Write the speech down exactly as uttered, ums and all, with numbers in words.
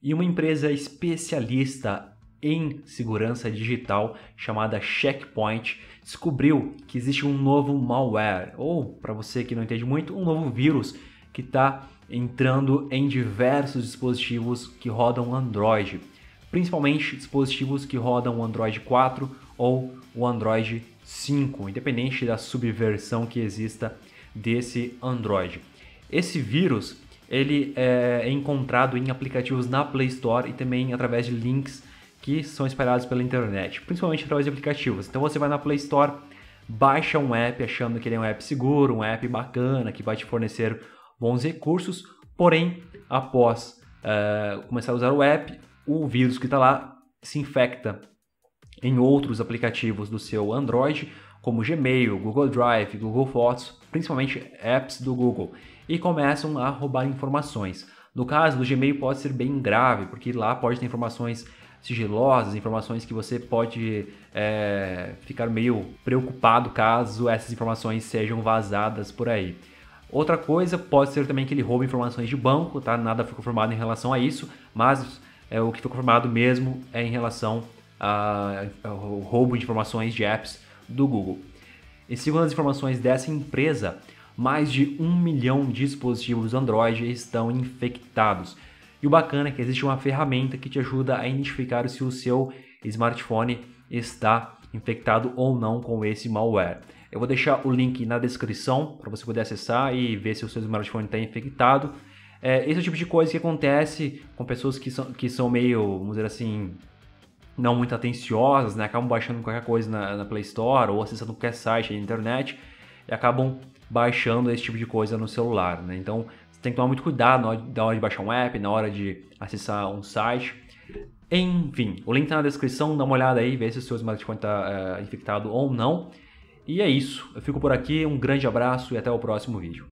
E uma empresa especialista em segurança digital chamada Check Point descobriu que existe um novo malware, ou para você que não entende muito, um novo vírus que está entrando em diversos dispositivos que rodam Android, principalmente dispositivos que rodam o Android quatro ou o Android cinco, independente da subversão que exista desse Android. Esse vírus ele é encontrado em aplicativos na Play Store e também através de links que são espalhados pela internet, principalmente através de aplicativos. Então você vai na Play Store, baixa um app achando que ele é um app seguro, um app bacana, que vai te fornecer bons recursos, porém, após uh, começar a usar o app, o vírus que está lá se infecta em outros aplicativos do seu Android, como Gmail, Google Drive, Google Fotos, principalmente apps do Google, e começam a roubar informações. No caso do Gmail pode ser bem grave, porque lá pode ter informações sigilosas, informações que você pode é, ficar meio preocupado caso essas informações sejam vazadas por aí. Outra coisa pode ser também que ele roube informações de banco, tá? Nada foi confirmado em relação a isso, mas é, o que foi confirmado mesmo é em relação a, ao roubo de informações de apps do Google. E segundo as informações dessa empresa, mais de um milhão de dispositivos Android estão infectados. E o bacana é que existe uma ferramenta que te ajuda a identificar se o seu smartphone está infectado ou não com esse malware. Eu vou deixar o link na descrição para você poder acessar e ver se o seu smartphone está infectado. É, esse é o tipo de coisa que acontece com pessoas que são, que são meio, vamos dizer assim, não muito atenciosas, né? Acabam baixando qualquer coisa na, na Play Store ou acessando qualquer site na internet e acabam baixando esse tipo de coisa no celular, né? Então você tem que tomar muito cuidado na hora, na hora de baixar um app, na hora de acessar um site. Enfim, o link está na descrição, dá uma olhada aí, vê se o seu smartphone está uh, infectado ou não. E é isso, eu fico por aqui, um grande abraço e até o próximo vídeo.